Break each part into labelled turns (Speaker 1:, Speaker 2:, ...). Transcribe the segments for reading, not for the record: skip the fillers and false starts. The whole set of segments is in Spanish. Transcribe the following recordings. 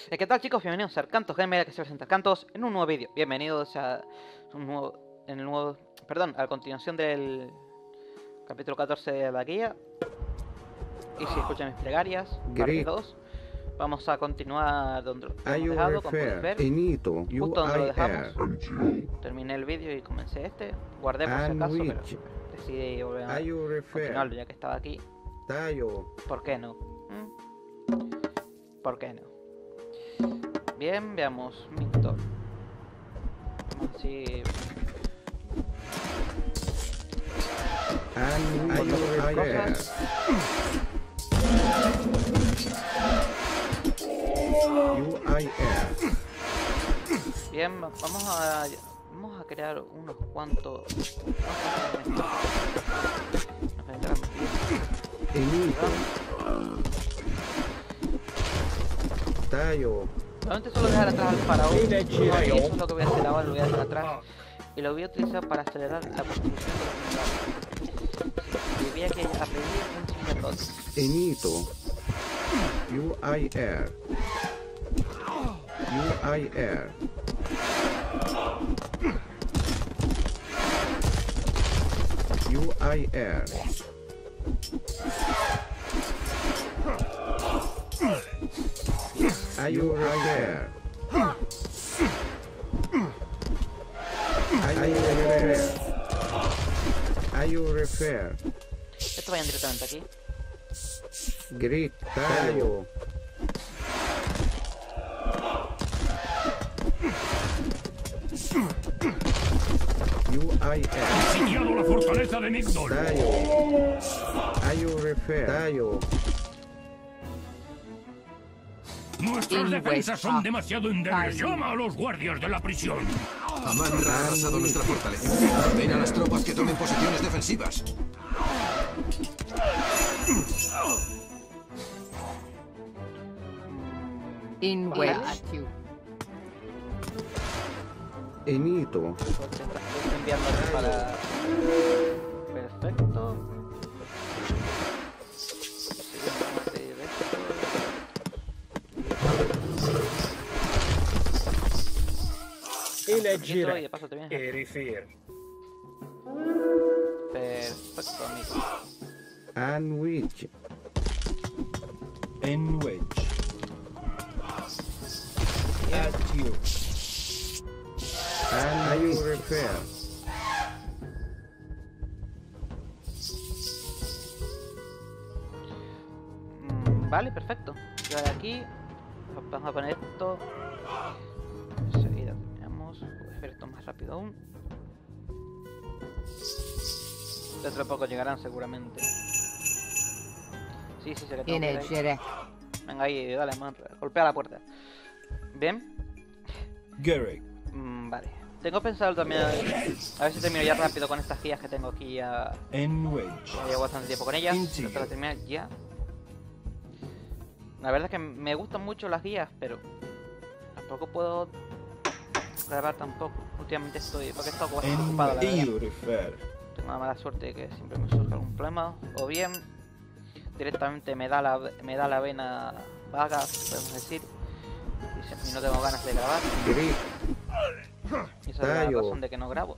Speaker 1: ¿Qué tal, chicos? Bienvenidos a Arcantos Gamer, que se presenta Arcantos en un nuevo vídeo. Bienvenidos a a la continuación del capítulo 14 de la guía. Y si escuchan mis plegarias, parte 2. Vamos a continuar donde lo hemos dejado, como podéis ver. Justo donde lo dejamos. Terminé el vídeo y comencé este. Guardé por si acaso, pero decidí volver a continuarlo ya que estaba aquí. ¿Por qué no? ¿Por qué no? Bien, veamos Mintor. Así. Bien, vamos a crear unos cuantos. Normalmente suelo dejar atrás al faraón, y eso es lo que voy a hacer ahora, lo voy a dejar atrás y lo voy a utilizar para acelerar la construcción de los minerales. Y voy a pedir un sacerdote.
Speaker 2: Enito, UIR, Are you there? Are you refer?
Speaker 1: Esto vayan directamente aquí.
Speaker 2: Gritario. UIR.
Speaker 3: Sitiado la fortaleza de Migdol.
Speaker 2: Are you refer?
Speaker 3: Nuestras defensas son demasiado endebles. Llama a los guardias de la prisión.
Speaker 4: Amandra ha arrasado nuestra fortaleza. Ordena a las tropas que tomen posiciones defensivas.
Speaker 5: In which
Speaker 2: Enito.
Speaker 1: Estoy enviándole para. Perfecto.
Speaker 6: Eleggere
Speaker 1: Y de paso te vienes.
Speaker 6: e rifer.
Speaker 1: Perfecto, amigo.
Speaker 2: And which?
Speaker 6: En wedge. At you.
Speaker 2: And are you refer?
Speaker 1: Vale, perfecto. Y ahora aquí vamos a poner esto. Enseguida terminamos. Voy a hacer esto más rápido aún. Dentro de poco llegarán seguramente. Sí, se le tengo que ir ahí. Venga ahí, dale, man, golpea la puerta. Bien.
Speaker 6: Garrick.
Speaker 1: Vale. Tengo pensado también a ver si termino ya rápido con estas guías que tengo aquí ya.
Speaker 6: En wedge.
Speaker 1: Ya llevo bastante tiempo con ellas. Trato de terminar ya. La verdad es que me gustan mucho las guías, pero tampoco puedo grabar tampoco. Últimamente estoy, porque estoy bastante ocupado, la verdad.
Speaker 6: refer.
Speaker 1: Tengo la mala suerte de que siempre me surge algún problema, o bien directamente me da la vena vaga, podemos decir, y no tengo ganas de grabar. Y esa es la razón de que no grabo.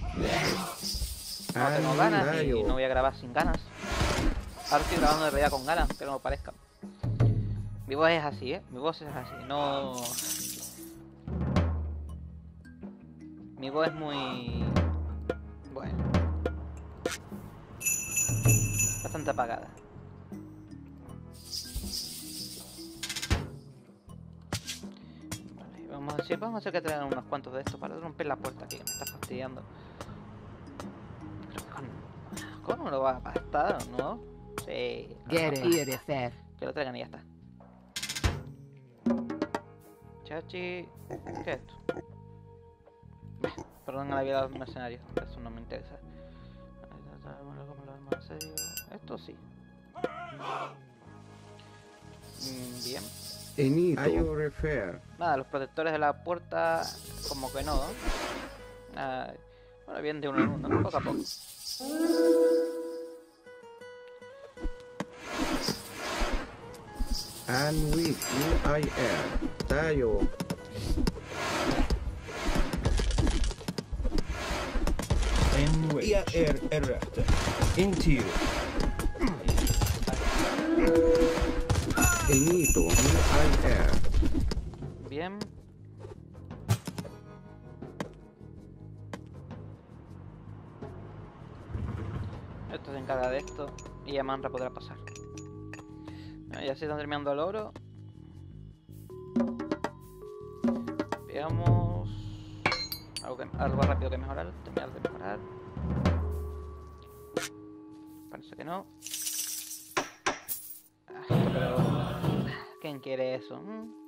Speaker 1: No tengo ganas y no voy a grabar sin ganas. Ahora estoy grabando de realidad con ganas, que no lo parezca. Mi voz es así, mi voz es así, no... Mi voz es muy... bueno... bastante apagada. Vale, vamos a hacer que traigan unos cuantos de estos para romper la puerta aquí, que me está fastidiando. Creo que con uno lo va a bastar, ¿no? Sí. Que lo traigan y ya está. Chachi... ¿qué es esto? Perdón la vida del mercenario, eso no me interesa. Esto sí. Bien.
Speaker 2: Enito.
Speaker 1: Nada, los protectores de la puerta, como que no. Bueno, bien de uno en uno, poco a poco.
Speaker 2: And with UIR. Tayo.
Speaker 6: Enwage. IR Interior.
Speaker 2: Enito. UIR.
Speaker 1: Bien. Esto se encarga de esto y ya Manra podrá pasar. Ya se están terminando el oro. Veamos algo rápido que mejorar. Terminar de mejorar. Parece que no. Pero ¿quién quiere eso?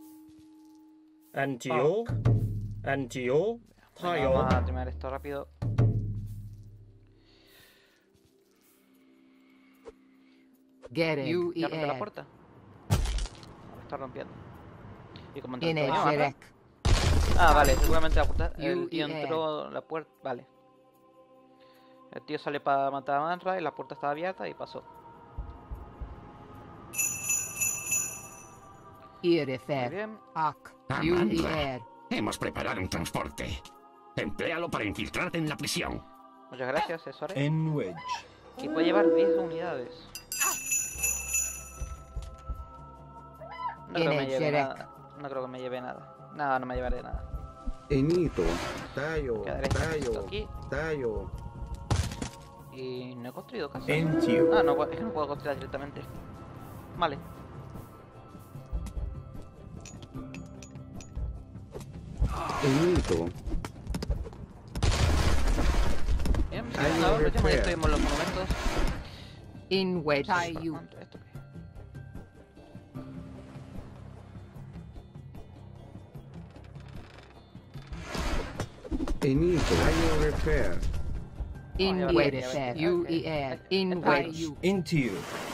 Speaker 6: Antio. Antio.
Speaker 1: Bueno, vamos a terminar esto rápido.
Speaker 5: Get it.
Speaker 1: ¿Ya rompe la puerta? Lo está rompiendo. Y como entonces vale, seguramente la puerta. El tío entró la puerta. Vale. El tío sale para matar a Manra y la puerta estaba abierta y pasó. Muy bien.
Speaker 3: Manra, hemos preparado un transporte. Empléalo para infiltrarte en la prisión.
Speaker 1: Muchas gracias, eso haré.
Speaker 6: Enwage.
Speaker 1: Y puede llevar 10 unidades. No creo que me lleve nada. No creo que me lleve nada. No, no me llevaré nada.
Speaker 2: Enito. Tayo.
Speaker 1: Tayo.
Speaker 2: Tayo.
Speaker 1: Y no he construido casi.
Speaker 6: Entio.
Speaker 1: Ah, no, es que no puedo construir directamente. Vale.
Speaker 2: Enito.
Speaker 1: Bien, sí, ahora aprovechemos y destruimos los monumentos.
Speaker 5: In which you
Speaker 1: ¿Esto qué?
Speaker 2: Enito. Tayo repair.
Speaker 5: in which you in which
Speaker 6: Intio.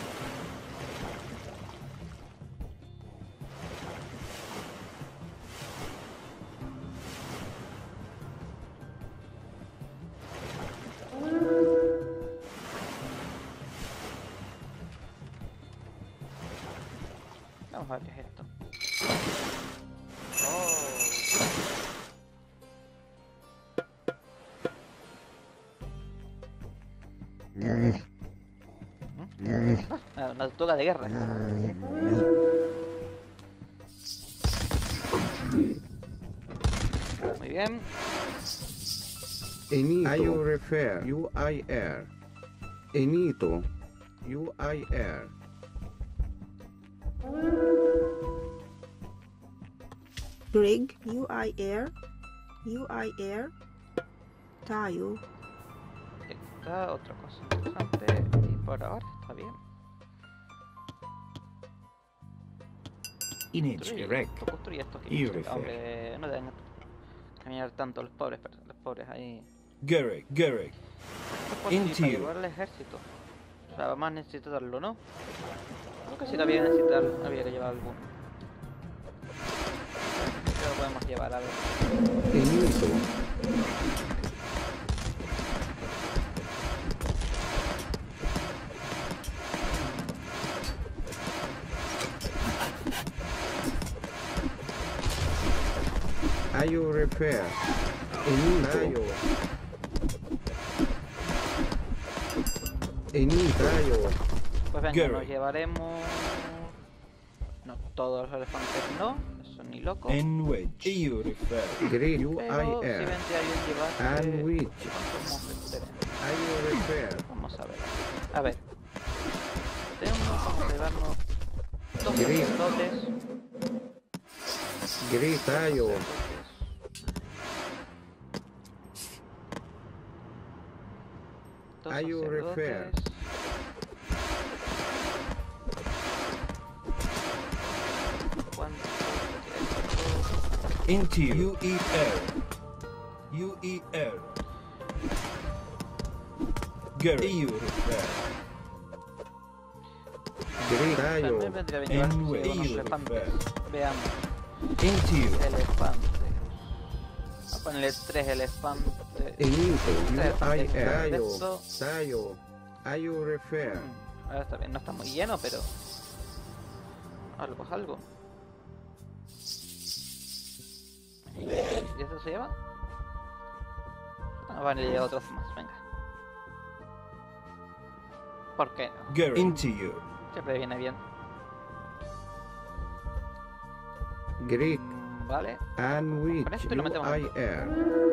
Speaker 1: Vamos a ver qué es esto. Una toga de guerra. Muy bien.
Speaker 2: Enito. Tayo repair. UIR. Enito. UIR.
Speaker 7: Greg, UIR. UIR. Tayo.
Speaker 1: Está otra cosa interesante y por ahora está bien.
Speaker 6: Inage erect.
Speaker 1: Construye esto aquí.
Speaker 6: Irrefer.
Speaker 1: Aunque no deben caminar tanto los pobres ahí.
Speaker 6: Gerek.
Speaker 1: Esto es por si para
Speaker 6: Intio.
Speaker 1: llevar el ejército. O sea, vamos a necesitarlo, ¿no? Creo que sí había que llevar alguno. Creo que lo podemos llevar, a ver.
Speaker 2: Enito. Tayo repair. Enito. Enito. Tayo.
Speaker 1: Pues venga,
Speaker 6: Gary.
Speaker 1: nos llevaremos... No, todos los elefantes no, eso ni loco.
Speaker 6: Enwage. EU refer.
Speaker 2: Great
Speaker 1: Pero si
Speaker 2: UIR.
Speaker 1: vendría bien llevarse...
Speaker 2: And which.
Speaker 1: ¿Cuántos monjes tenemos?
Speaker 2: Tayo repair.
Speaker 1: Vamos a ver. A ver. Vamos a llevarnos dos
Speaker 2: Gris.
Speaker 1: sacerdotes.
Speaker 2: Great Tayo.
Speaker 1: Dos
Speaker 2: Tayo repair.
Speaker 1: sacerdotes. ¿Cuántos?
Speaker 6: Intio. UER. UER. Gerek. EU refer.
Speaker 2: Great Tayo.
Speaker 1: También vendría bien llevarse
Speaker 6: Enwage.
Speaker 1: unos elefantes. Veamos.
Speaker 6: Intio.
Speaker 1: Elefantes. Vamos a ponerle 3 elefantes.
Speaker 2: Enito.
Speaker 1: Elefantes.
Speaker 2: UIR. Tayo.
Speaker 1: Esto.
Speaker 2: Tayo. Tayo repair.
Speaker 1: Ahora está bien, no está muy lleno, pero... Algo es algo. ¿Y esto se llama? Ah, van a llegar otros más, venga. ¿Por qué no?
Speaker 6: Get into you.
Speaker 1: Siempre viene bien.
Speaker 2: Greek.
Speaker 1: Vale.
Speaker 2: And which
Speaker 1: Con esto lo metemos en
Speaker 2: UIR.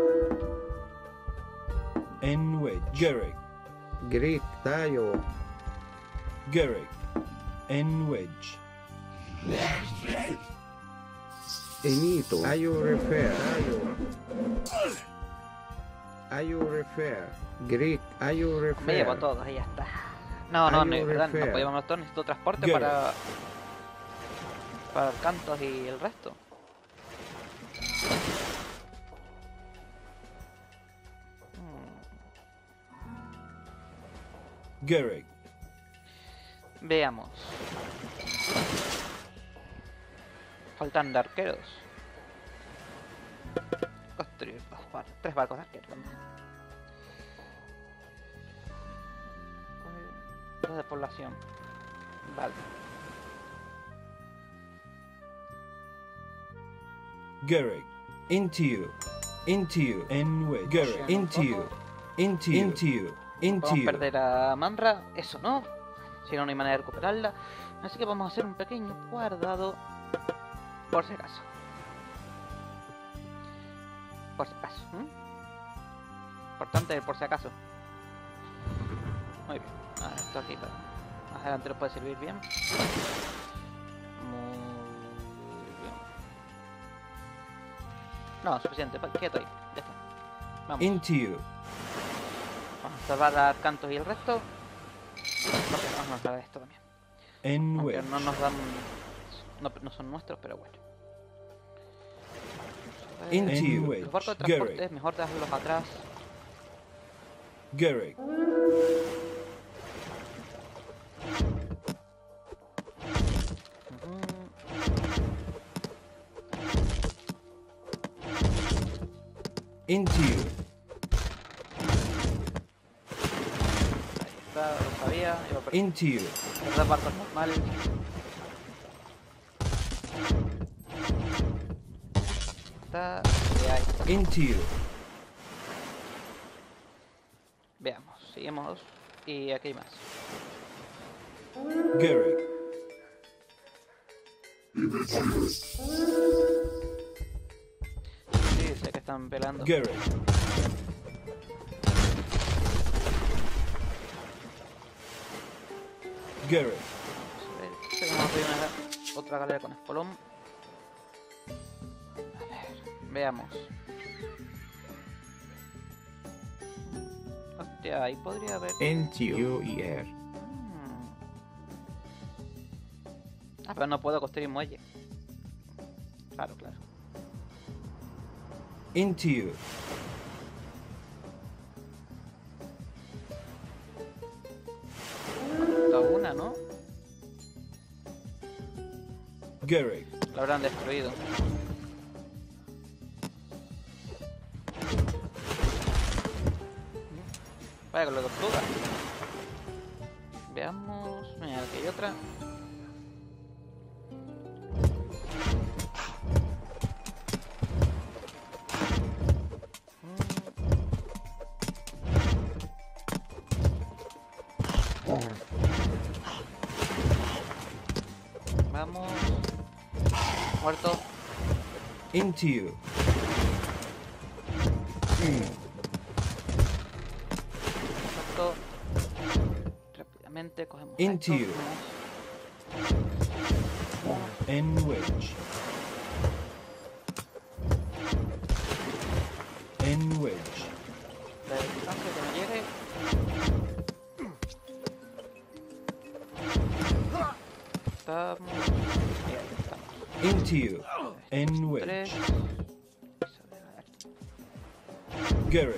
Speaker 6: En wedge. Gerek.
Speaker 2: Greek tayo.
Speaker 6: Gerek. En wedge.
Speaker 2: Enito. Are you refer? Are you refer? Greek. Are you refer?
Speaker 1: Me llevo todo, ahí ya está. No, no, no, verdad, no puedo llevarme todo, necesito transporte para cantos y el resto.
Speaker 6: Gerek.
Speaker 1: Veamos. Faltan de arqueros. Construir 3 barcos de arqueros. 2 de población. Vale.
Speaker 6: Gerek. Into you. Into you. En wedge. Gerek. Into you. Into you. Into you. Into
Speaker 1: Vamos a
Speaker 6: you.
Speaker 1: perder a Manra, eso no. Si no, no hay manera de recuperarla. Así que vamos a hacer un pequeño guardado. Por si acaso. Por si acaso. Importante por si acaso. Muy bien. Esto aquí para más adelante nos puede servir bien. Muy bien. No, suficiente. Quieto ahí. Ya está. Vamos.
Speaker 6: Into you.
Speaker 1: Vamos a salvar a Cantos y el resto. Porque vamos a salvar esto también.
Speaker 6: En
Speaker 1: Aunque
Speaker 6: wedge.
Speaker 1: no nos dan... No son nuestros, pero bueno.
Speaker 6: Into you.
Speaker 1: Los barcos de transporte
Speaker 6: Gerek.
Speaker 1: es mejor dejarlos atrás.
Speaker 6: Gerek. Into you.
Speaker 1: Ahí está, lo sabía. Iba a perder
Speaker 6: Into you.
Speaker 1: los barcos normales. Está. Y ahí está.
Speaker 6: Into you.
Speaker 1: Veamos, seguimos. Y aquí hay más.
Speaker 6: Gerek.
Speaker 1: Sí, sé que están pelando.
Speaker 6: Gerek. Gerek.
Speaker 1: Vamos a ver otra galera con espolón. A ver, veamos. Hostia, ahí podría haber...
Speaker 2: Into UIR.
Speaker 1: Ah, pero no puedo construir muelle. Claro, claro.
Speaker 6: Into you.
Speaker 1: Falta una, ¿no?
Speaker 6: Gerek.
Speaker 1: La habrán destruido. Vaya con la tortuga. Veamos. Mira, aquí hay otra. Vamos. Muerto.
Speaker 6: Into you.
Speaker 1: Muerto. Rápidamente cogemos
Speaker 6: Into
Speaker 1: esto.
Speaker 6: you. En wedge. En wedge.
Speaker 1: La distancia que me llegue. Estamos. Y ahí estamos.
Speaker 6: Into you. En
Speaker 1: 3.
Speaker 6: wedge. Gerek.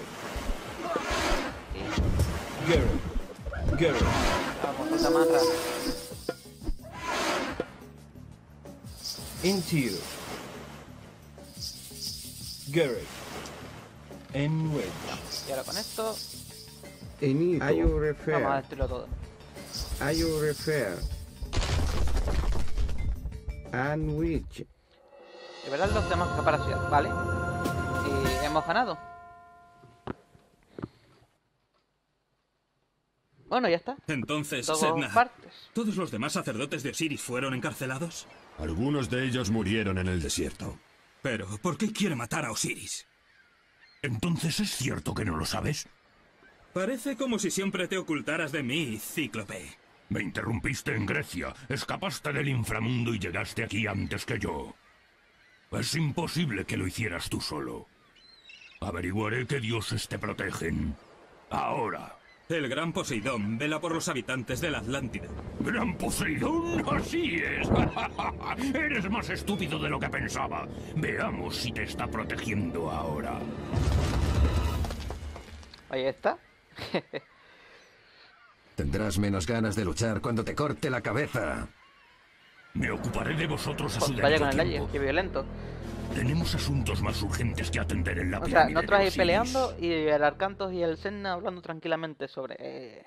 Speaker 6: Gerek. Gerek.
Speaker 1: Vamos, falta Manra.
Speaker 6: Into you. Gerek. En wedge.
Speaker 1: Y ahora con esto
Speaker 2: Enito. Are you
Speaker 1: vamos a
Speaker 2: refer?
Speaker 1: destruirlo todo.
Speaker 2: Are you refer? And which?
Speaker 1: Liberarlos, tenemos que escapar a la ciudad, ¿vale? Y hemos ganado. Bueno, ya está.
Speaker 8: Entonces,
Speaker 1: Dos
Speaker 8: Sedna,
Speaker 1: partes.
Speaker 8: ¿todos los demás sacerdotes de Osiris fueron encarcelados?
Speaker 3: Algunos de ellos murieron en el desierto.
Speaker 8: Pero, ¿por qué quiere matar a Osiris?
Speaker 3: ¿Entonces es cierto que no lo sabes?
Speaker 8: Parece como si siempre te ocultaras de mí, Cíclope.
Speaker 3: Me interrumpiste en Grecia, escapaste del inframundo y llegaste aquí antes que yo. Es imposible que lo hicieras tú solo. Averiguaré qué dioses te protegen. Ahora.
Speaker 8: El gran Poseidón vela por los habitantes de la Atlántida.
Speaker 3: ¿Gran Poseidón? ¡Así es! Eres más estúpido de lo que pensaba. Veamos si te está protegiendo ahora.
Speaker 1: Ahí está.
Speaker 4: Tendrás menos ganas de luchar cuando te corte la cabeza.
Speaker 3: Me ocuparé de vosotros a su
Speaker 1: Vaya con el
Speaker 3: debido
Speaker 1: Aye,
Speaker 3: tiempo.
Speaker 1: qué violento.
Speaker 3: Tenemos asuntos más urgentes que atender en la
Speaker 1: O sea,
Speaker 3: pirámide
Speaker 1: nosotros
Speaker 3: de
Speaker 1: ahí
Speaker 3: Osiris.
Speaker 1: peleando y el Arcantos y el Sedna hablando tranquilamente sobre...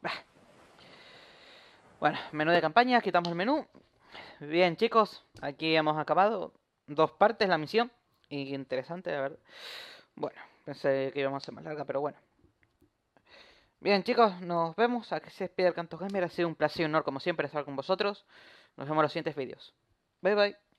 Speaker 1: Bueno, menú de campaña, quitamos el menú. Bien, chicos, aquí hemos acabado. 2 partes la misión. Y interesante, la verdad. Bueno, pensé que íbamos a hacer más larga, pero bueno. Bien, chicos, nos vemos. Aquí se despide el Arcantos Gamer. Ha sido un placer y honor, como siempre, estar con vosotros. Nos vemos en los siguientes vídeos. Bye, bye.